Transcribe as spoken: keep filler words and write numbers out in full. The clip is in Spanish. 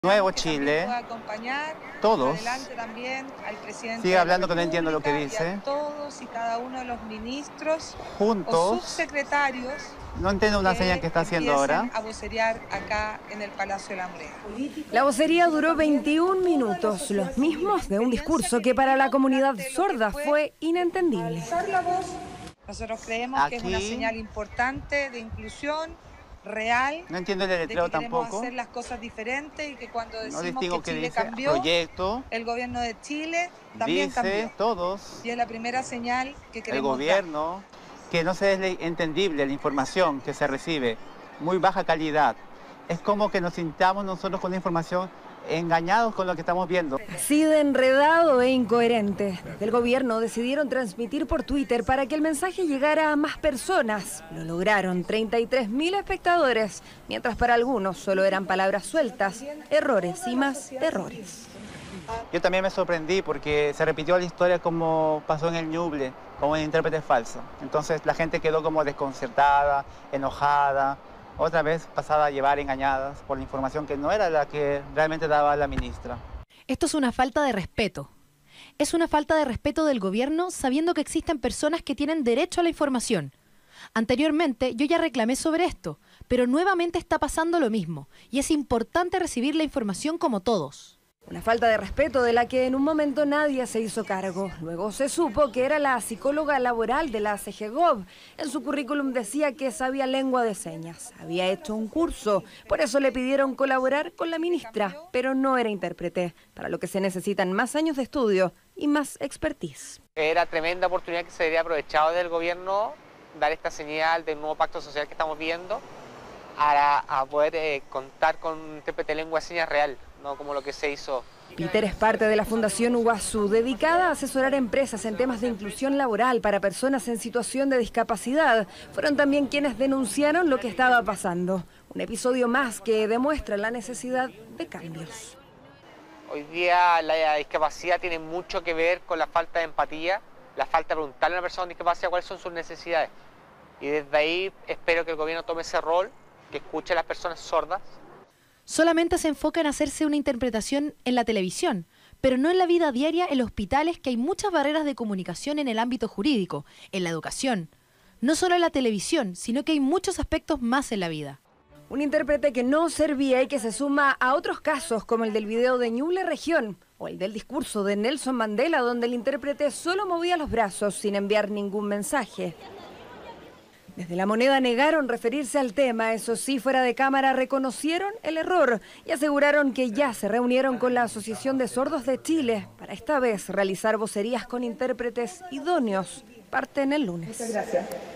Nuevo Chile, todos, sigue hablando que no entiendo lo que dice, todos y cada uno de los ministros juntos, o subsecretarios, no entiendo una señal que está haciendo ahora, a vocerear acá en el Palacio de la Moneda. La vocería duró veintiún minutos, los mismos de un discurso que para la comunidad sorda fue inentendible. Nosotros creemos Aquí, que es una señal importante de inclusión real. No entiendo el letrero de que queremos tampoco. hacer las cosas diferentes y que cuando decimos no que Chile dice, cambió, proyecto, el gobierno de Chile también dice, cambió. todos, Y es la primera señal que queremos el gobierno, dar. que no se es entendible la información que se recibe, muy baja calidad. Es como que nos sintamos nosotros con la información engañados con lo que estamos viendo. Así de enredado e incoherente. Desde el gobierno decidieron transmitir por Twitter para que el mensaje llegara a más personas. Lo lograron, treinta y tres mil espectadores, mientras para algunos solo eran palabras sueltas, errores y más errores. Yo también me sorprendí porque se repitió la historia como pasó en el Ñuble, como un intérprete falso. Entonces la gente quedó como desconcertada, enojada, otra vez pasada a llevar engañadas por la información que no era la que realmente daba la ministra. Esto es una falta de respeto. Es una falta de respeto del gobierno sabiendo que existen personas que tienen derecho a la información. Anteriormente yo ya reclamé sobre esto, pero nuevamente está pasando lo mismo y es importante recibir la información como todos. Una falta de respeto de la que en un momento nadie se hizo cargo. Luego se supo que era la psicóloga laboral de la CEGEGOV. En su currículum decía que sabía lengua de señas. Había hecho un curso, por eso le pidieron colaborar con la ministra, pero no era intérprete, para lo que se necesitan más años de estudio y más expertise. Era tremenda oportunidad que se había aprovechado del gobierno dar esta señal del nuevo pacto social que estamos viendo a, a poder eh, contar con un intérprete de lengua de señas real. No como lo que se hizo. Peter es parte de la Fundación Uguazú, dedicada a asesorar empresas en temas de inclusión laboral para personas en situación de discapacidad. Fueron también quienes denunciaron lo que estaba pasando. Un episodio más que demuestra la necesidad de cambios. Hoy día la discapacidad tiene mucho que ver con la falta de empatía, la falta de preguntarle a una persona con discapacidad cuáles son sus necesidades. Y desde ahí espero que el gobierno tome ese rol, que escuche a las personas sordas. Solamente se enfoca en hacerse una interpretación en la televisión, pero no en la vida diaria en los hospitales, que hay muchas barreras de comunicación en el ámbito jurídico, en la educación. No solo en la televisión, sino que hay muchos aspectos más en la vida. Un intérprete que no servía y que se suma a otros casos como el del video de Ñuble Región o el del discurso de Nelson Mandela, donde el intérprete solo movía los brazos sin enviar ningún mensaje. Desde La Moneda negaron referirse al tema, eso sí, fuera de cámara reconocieron el error y aseguraron que ya se reunieron con la Asociación de Sordos de Chile para esta vez realizar vocerías con intérpretes idóneos. Parten el lunes. Muchas gracias.